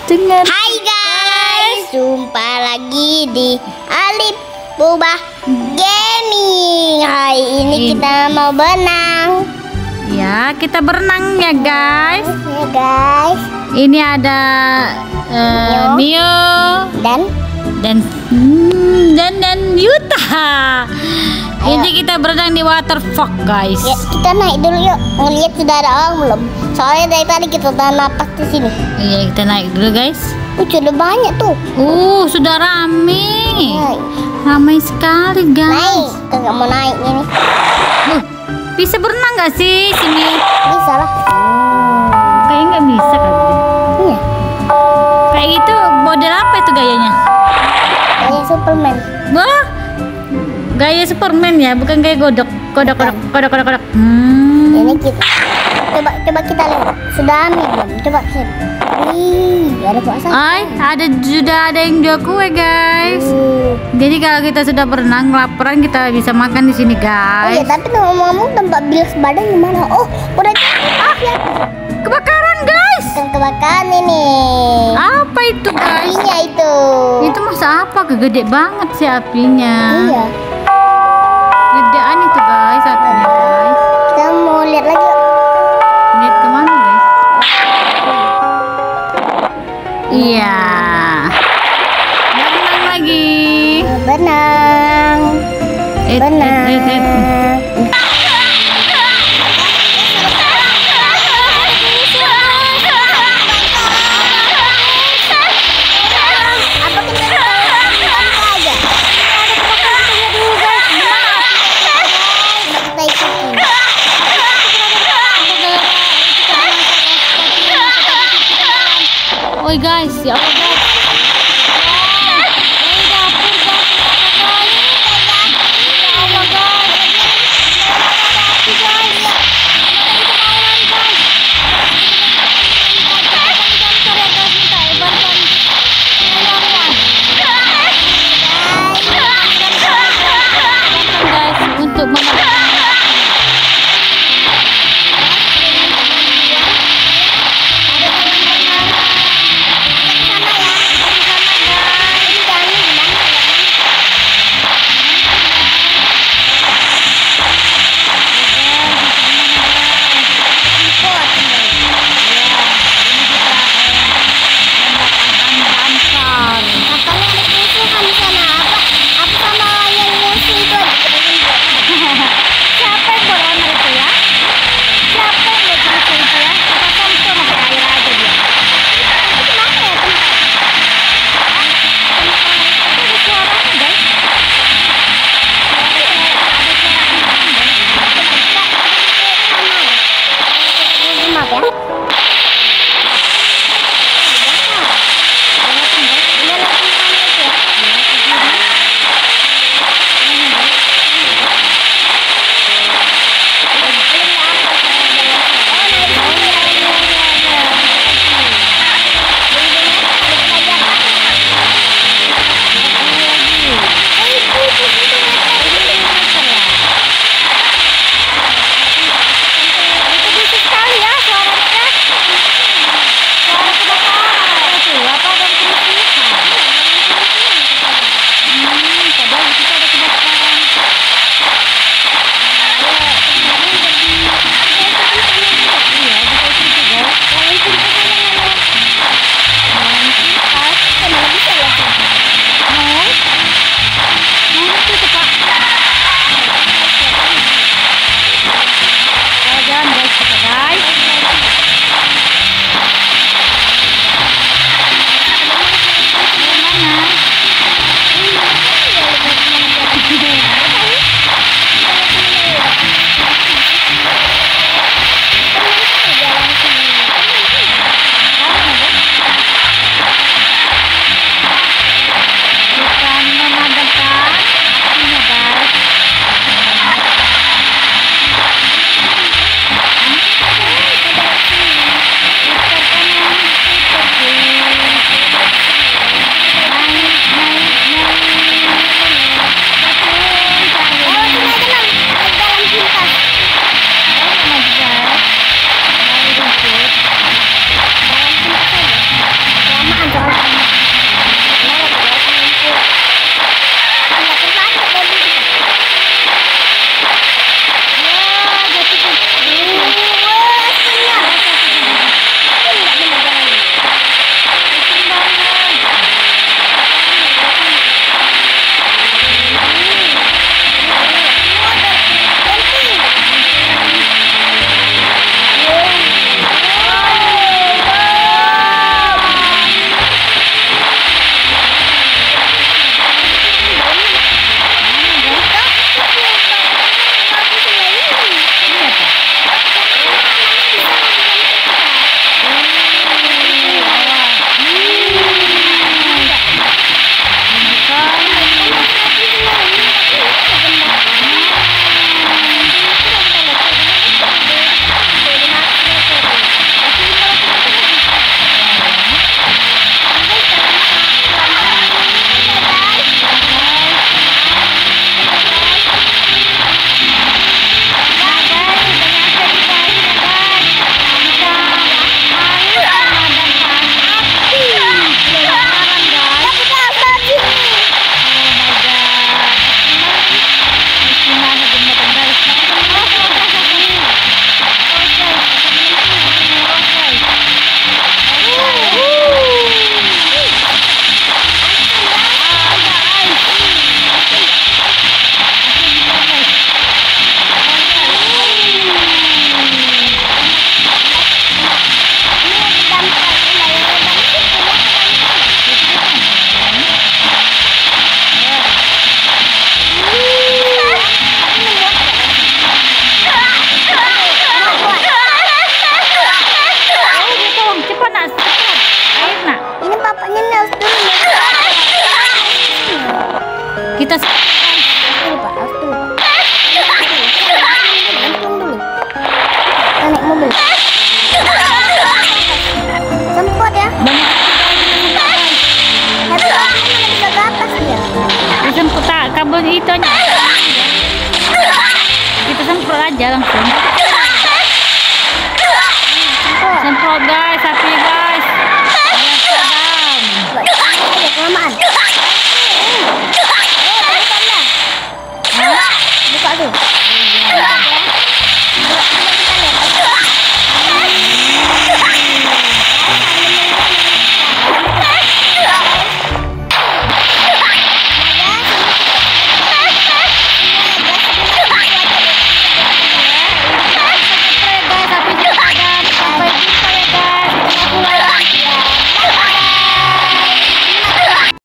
dengan Hai guys, jumpa lagi di Alif Bubah Gaming. Hari ini kita mau berenang. ya, kita berenang ya guys. Ya guys. Ini ada Nio dan Yuta. Ini kita berenang di waterfall guys. Ya, kita naik dulu yuk. Ngeliat sudah ada orang belum? Soalnya dari tadi kita udah napas di sini. Iya, kita naik dulu guys. Sudah banyak tuh. Sudah rame. Naik. Ramai sekali Naik. guys. Nggak mau naik ini. Bisa berenang nggak sih sini? Bisa lah. Kayaknya nggak bisa kan? Iya. Kayak gitu model apa itu gayanya? Kayak Superman. Wah, gaya Superman ya, bukan gaya kodok. Ini kita. Coba kita lihat. Sudah ambil belum? Coba kita. Ada puasa. Sudah ada yang jual kue guys. Jadi kalau kita sudah berenang kelaparan kita bisa makan di sini Oh guys. iya, tapi ngomong-ngomong tempat bilas badan gimana? Oh, udah ya. Kebakaran guys. Bukan kebakaran ini. Apa itu guys? Apinya itu. Itu masa apa? Gede banget sih apinya. Iya. Gedean itu guys apinya guys. Kita mau lihat lagi. Lihat kemana guys? Iya. Berenang lagi. Benang. Apa kita aja? Kita ikutin. Oi guys, ya Allah guys. Untuk Kita Dulu, Pak. Harus dulu, Pak. Gantung dulu. Kita naik mobil. Semprot ya. Tapi bisa ke atas dia. Semprot kabel itu nya.